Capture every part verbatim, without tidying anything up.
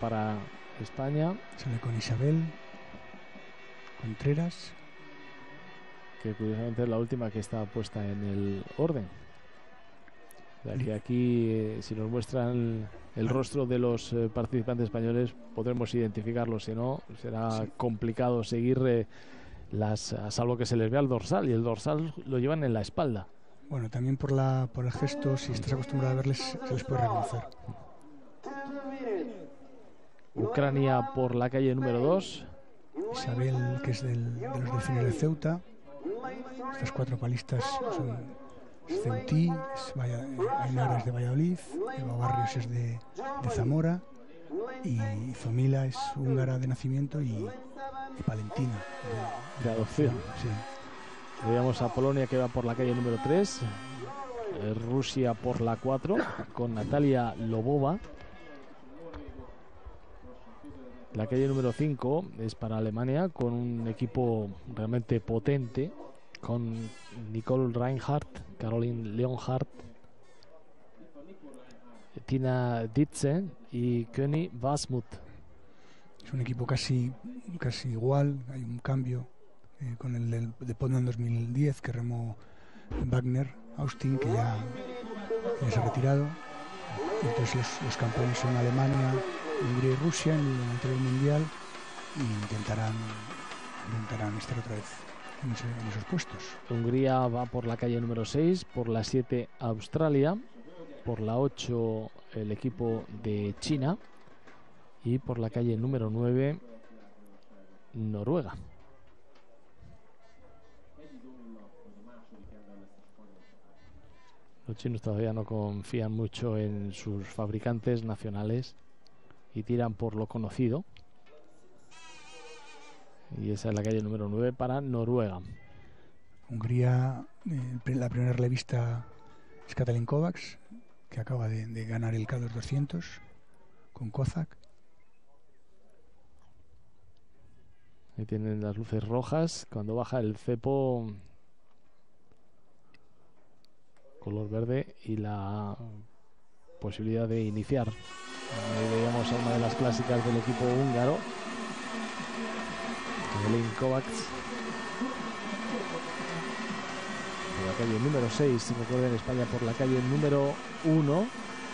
para España. Sale con Isabel Contreras, que curiosamente es la última que está puesta en el orden. O sea, que aquí, eh, si nos muestran el rostro de los eh, participantes españoles, podremos identificarlos. Si no, será sí. complicado seguir eh, las, a salvo que se les vea el dorsal, y el dorsal lo llevan en la espalda. Bueno, también por la por el gesto, si estás acostumbrado a verles, se les puede reconocer. Ucrania por la calle número dos. Isabel, que es del, de los delfines de Ceuta. Estas cuatro palistas son Ceutí, es Ainara es de Valladolid, Eva Barrios es de, de Zamora, y Zomila es húngara de nacimiento y, y palentina de, de adopción. Sí. Veamos a Polonia, que va por la calle número tres, eh, Rusia por la cuatro con Natalia Lobova. La calle número cinco es para Alemania, con un equipo realmente potente, con Nicole Reinhardt, Caroline Leonhardt, Tina Ditze y Conny Wasmuth. Es un equipo casi, casi igual, hay un cambio eh, con el de, de Poznan dos mil diez, que remó Wagner Austin, que ya, ya se ha retirado. Entonces los, los campeones son Alemania, Hungría y Rusia en el anterior mundial, y intentarán, intentarán estar otra vez en, ese, en esos puestos. Hungría va por la calle número seis, por la siete Australia, por la ocho el equipo de China, y por la calle número nueve Noruega. Los chinos todavía no confían mucho en sus fabricantes nacionales y tiran por lo conocido. Y esa es la calle número nueve para Noruega. Hungría, eh, la primera relevista es Katalin Kovacs, que acaba de, de ganar el K dos doscientos con Kozak. Ahí tienen las luces rojas. Cuando baja el cepo, color verde, y la posibilidad de iniciar. Ahí veíamos a una de las clásicas del equipo húngaro, Katalin Kovacs. Por la calle número seis, si recuerden, España por la calle número uno.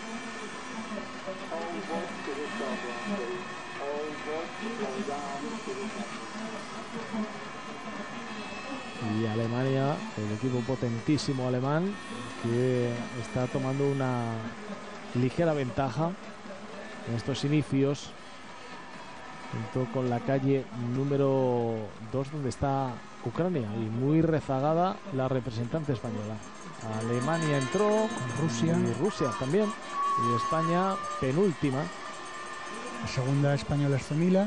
Y Alemania, el equipo potentísimo alemán, que está tomando una ligera ventaja en estos inicios, junto con la calle número dos, donde está Ucrania, y muy rezagada la representante española. Alemania entró, con Rusia, y Rusia también, y España penúltima. La segunda española es Zomila.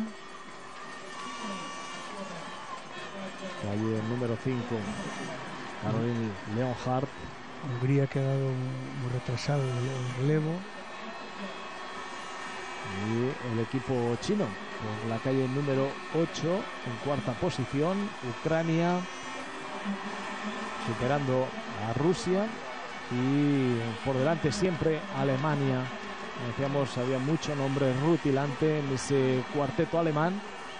Calle número cinco, Caroline Leonhardt. Hungría ha quedado muy retrasado el relevo. Y el equipo chino por la calle número ocho, en cuarta posición. Ucrania superando a Rusia, y por delante siempre Alemania. Como decíamos, había mucho nombre rutilante en ese cuarteto alemán,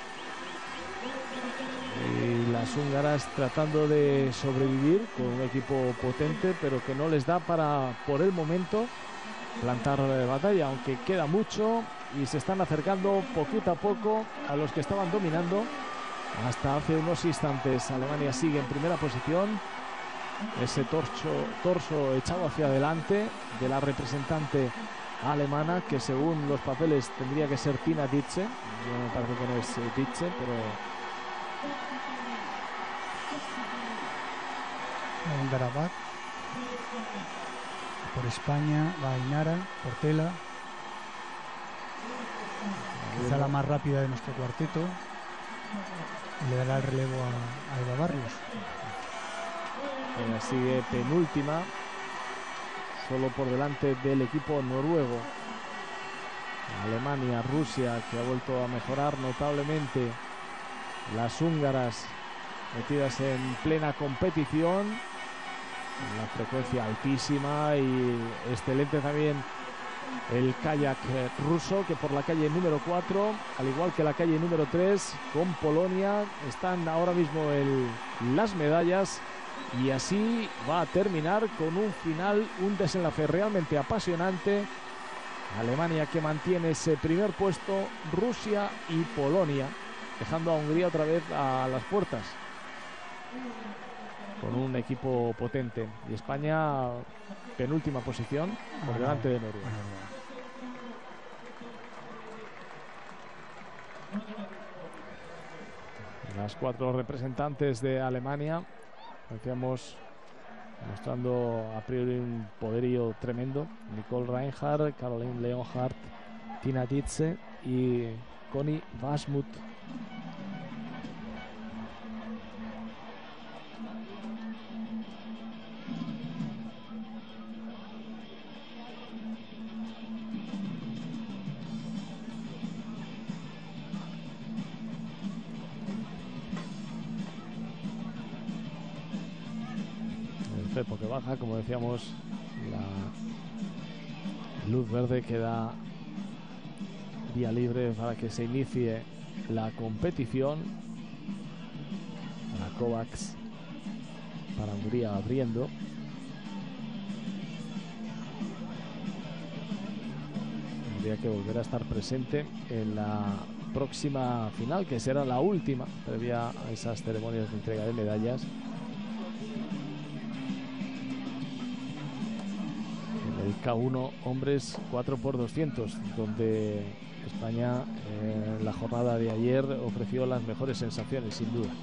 y las húngaras tratando de sobrevivir con un equipo potente, pero que no les da para, por el momento, plantar batalla, aunque queda mucho y se están acercando poquito a poco a los que estaban dominando hasta hace unos instantes. Alemania sigue en primera posición, ese torso, torso echado hacia adelante de la representante alemana, que según los papeles tendría que ser Tina Ditze. Yo me parece que no es eh, Ditze, pero Garabat. Por España va Ainara Portela, quizá la más rápida de nuestro cuarteto, y le dará el relevo a, a Eva Barrios. Ella sigue penúltima, solo por delante del equipo noruego. Alemania, Rusia, que ha vuelto a mejorar notablemente. Las húngaras metidas en plena competición, una frecuencia altísima y excelente también el kayak ruso, que por la calle número cuatro, al igual que la calle número tres, con Polonia, están ahora mismo el, las medallas, y así va a terminar con un final, un desenlace realmente apasionante. Alemania, que mantiene ese primer puesto, Rusia y Polonia, dejando a Hungría otra vez a las puertas, con un equipo potente, y España penúltima posición por delante de Noruega. Las cuatro representantes de Alemania, decíamos, mostrando a priori un poderío tremendo: Nicole Reinhardt, Caroline Leonhardt, Tina Dietze y Connie Wasmuth. Porque baja, como decíamos, la luz verde que da vía libre para que se inicie la competición. La Kovacs para Hungría abriendo. Tendría que volver a estar presente en la próxima final, que será la última previa a esas ceremonias de entrega de medallas. El K uno hombres cuatro por doscientos, donde España en eh, la jornada de ayer ofreció las mejores sensaciones, sin duda.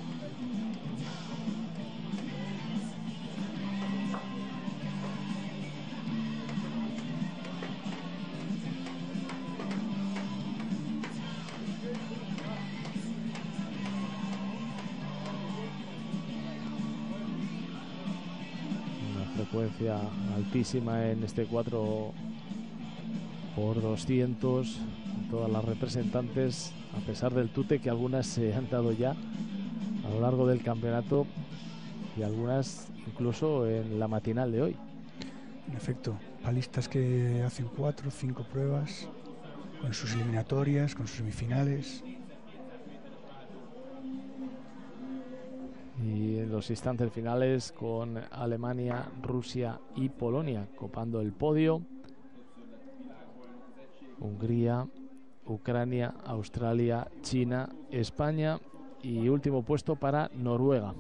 Frecuencia altísima en este cuatro por doscientos, todas las representantes, a pesar del tute que algunas se han dado ya a lo largo del campeonato, y algunas incluso en la matinal de hoy. En efecto, palistas que hacen cuatro o cinco pruebas con sus eliminatorias, con sus semifinales. Y en los instantes finales, con Alemania, Rusia y Polonia copando el podio. Hungría, Ucrania, Australia, China, España y último puesto para Noruega.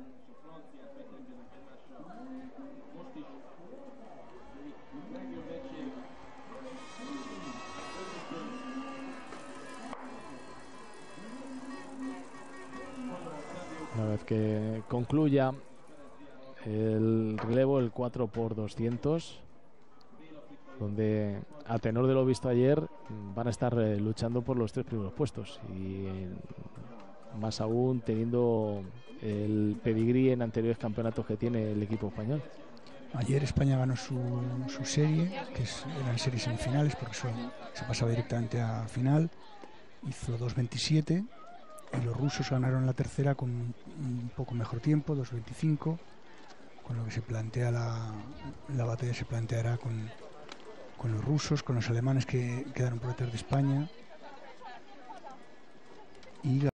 Una vez que concluya el relevo, el cuatro por doscientos, donde, a tenor de lo visto ayer, van a estar eh, luchando por los tres primeros puestos, y eh, más aún teniendo el pedigrí en anteriores campeonatos que tiene el equipo español. Ayer España ganó su, su serie, que es, eran series semifinales, porque son, se pasaba directamente a final, hizo dos veintisiete, y los rusos ganaron la tercera con un, un poco mejor tiempo, dos veinticinco, con lo que se plantea la, la batalla se planteará con, con los rusos, con los alemanes, que quedaron por detrás de España, y